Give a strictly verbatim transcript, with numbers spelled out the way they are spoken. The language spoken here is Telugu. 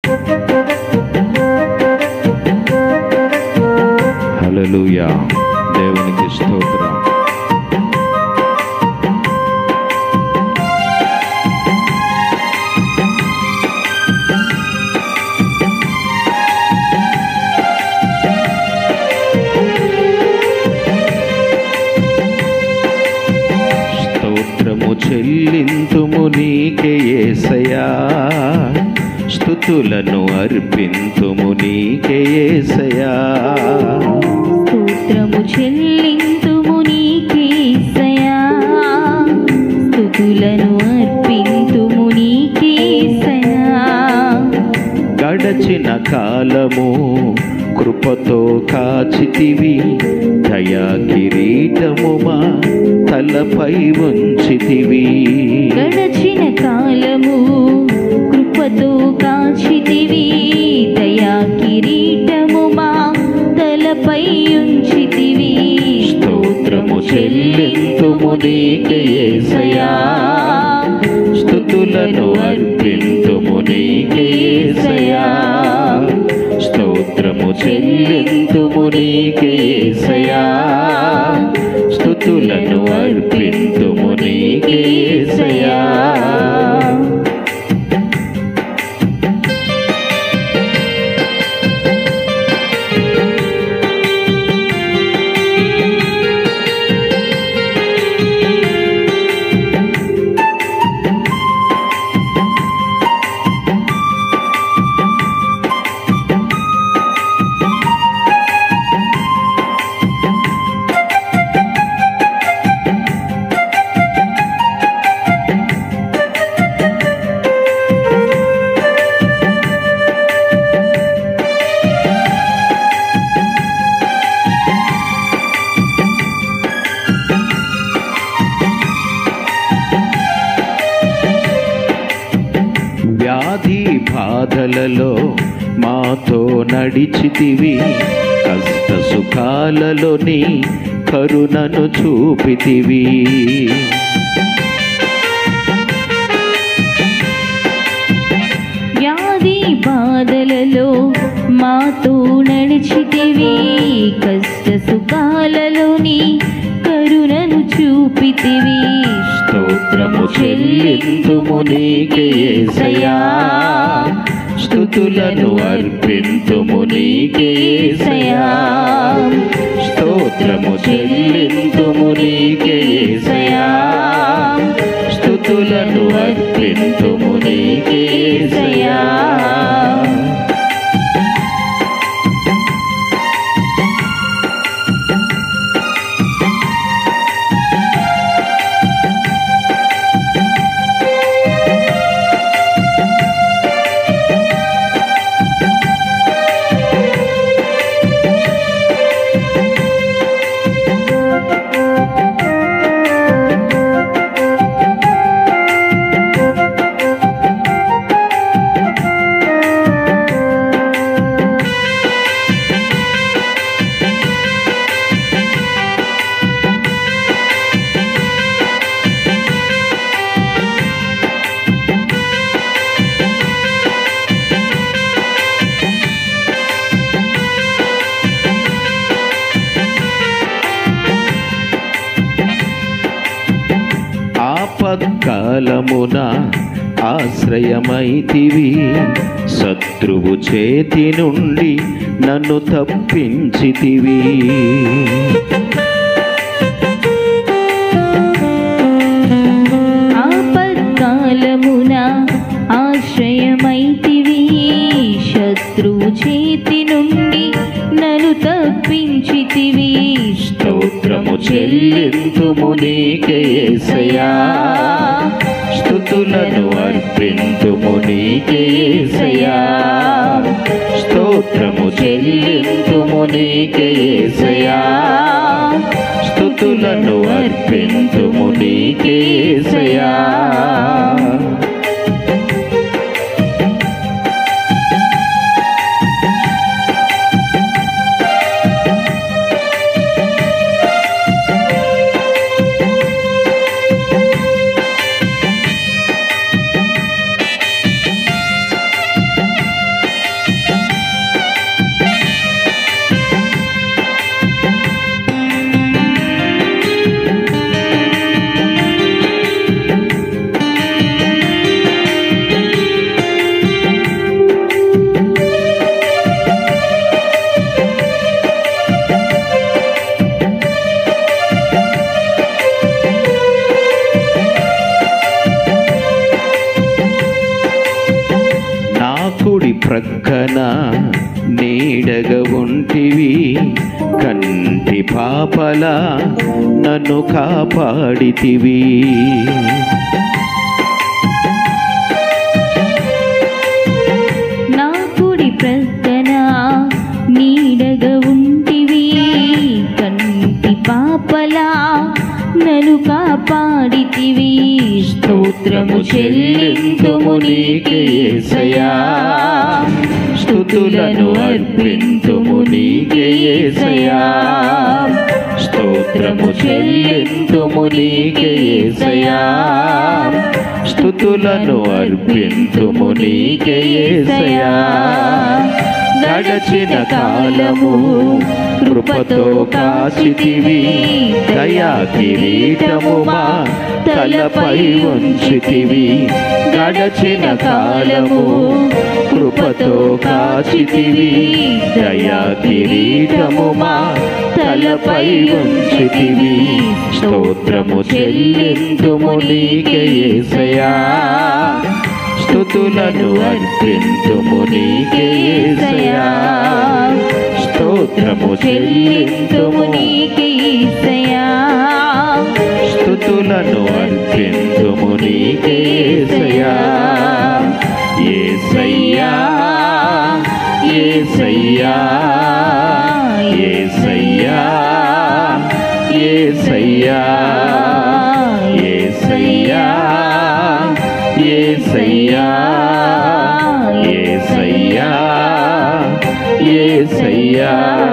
హల్లెలూయా, దేవునికి స్తోత్రం. స్తోత్రము చెల్లింతుము నీకే యేసయ్యా, స్తుతులను అర్పింతుము నీకే యేసయ్యా. స్తోత్రము చెల్లింతుము నీకే యేసయ్యా, స్తుతులను అర్పింతుము నీకే యేసయ్యా. గడచిన కాలము కృపతో కాచితివి, దయా కిరీటము మా తలపై ఉంచితివి. గడచిన కాలము కృపతో కాచితివి, దయా కిరీటము మా తలపై ఉంచితివి. స్తోత్రము చెల్లింతుము నీకే యేసయ్యా, స్తుతులను అర్పింతుము నీకే యేసయ్యా. స్తోత్రము చెల్లింతుము నీకే యేసయ్యా, స్తుతులను అర్పింతుము నీకే యేసయ్యా. వ్యాధి బాధలలో మాతో నడిచితివి, కష్ట సుఖాలలో నీ కరుణను చూపితివి. వ్యాధి బాధలలో మాతో నడిచితివి, కష్ట సుఖాలలో నీ కరుణను చూపితివి. స్తోత్రము చెల్లింతుము నీకే యేసయ్యా, స్తుతులను అర్పింతుము నీకే యేసయ్యా. స్తోత్రము చెల్లింతుము నీకే యేసయ్యా, స్తుతులను అర్పింతుము నీకే యేసయ్యా. ఆపత్కాలమున ఆశ్రయమైతివి, శత్రువు చేతి నుండి నన్ను తప్పించితివి. ఆపత్కాలమున ఆశ్రయమైతివి, శత్రువు చేతి నుండి నన్ను తప్పించితివి. స్తోత్రము చెల్లింతుము నీకే యేసయ్యా, స్తుతులను అర్పింతుము నీకే యేసయ్యా. స్తోత్రము చెల్లింతుము నీకే యేసయ్యా, స్తుతులను అర్పింతుము నీకే యేసయ్యా. కుడి ప్రక్కన నీడగా ఉంటివి, కంటి పాపలా నన్ను కాపాడితివి. నా కుడి ప్రక్కన నీడగా ఉంటివి, కంటి పాపలా నన్ను కాపాడితివి. స్తోత్రము చెల్లింతుము నీకే యేసయ్యా, స్తుతులను అర్పింతుము నీకే యేసయ్యా. స్తోత్రము చెల్లింతుము నీకే యేసయ్యా. స్తుతులను అర్పింతుము నీకే యేసయ్యా. గడచిన కాలము కృపతో కాచితివి, దయా కిరీటము మా తలపై ఉంచితివి. గడచిన కాలము కృపతో కాచితివి, దయా కిరీటము మా తలపై ఉంచితివి. స్తోత్రము చెల్లింతుము నీకే యేసయ్యా. స్తుతులను అర్పింతుము నీకే యేసయ్యా. స్తోత్రము చెల్లింతుము నీకే యేసయ్యా. స్తుతులను అర్పింతుము నీకే యేసయ్యా. యేసయ్యా యేసయ్యా యేసయ్యా యేసయ్యా యేసయ్యా యేసయ్యా యేసయ్యా యేసయ్యా